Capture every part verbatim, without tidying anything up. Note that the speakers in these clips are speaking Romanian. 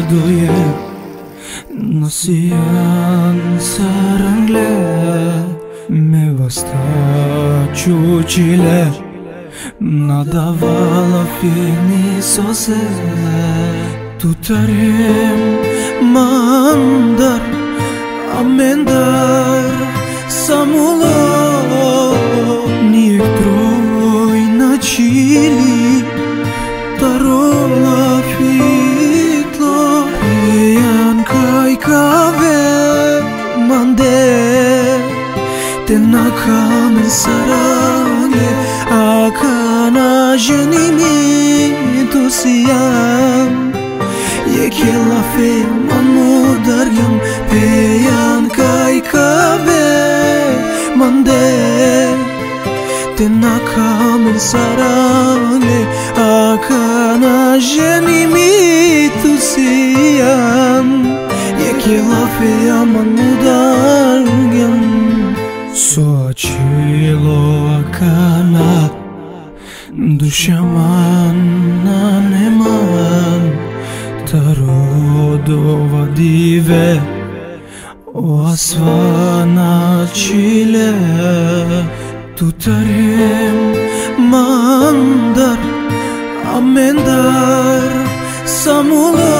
duje nësi janë sarangle me vasta quqile na davala fini sose tu tarim mandar a mendar sa mulo një troj na qili tarola fitlo janë kaj kave mande te na kamen sarange a kana zhenimi tu si jam je kjella fe man mu dargam pe janë kaj kave mande te na kamen sarange a kana zhenimi tu si jam je kjella fe man mu dargam so qilo a kana dushaman ne man tarodova dive o asvana qile tu tarim mandar a mendar sa mulo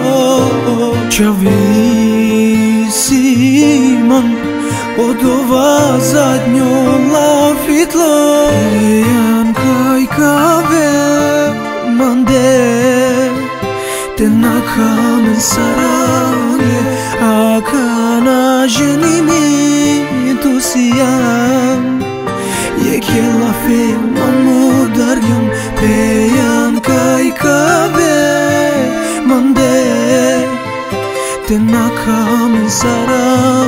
čavisiman od ova zadnjola fitlo janë kaj kave mande te na kamen sarange a kana zhenimi tu si jam je kjella fe man mu dargam pe janë kaj kave mande te na kamen sarange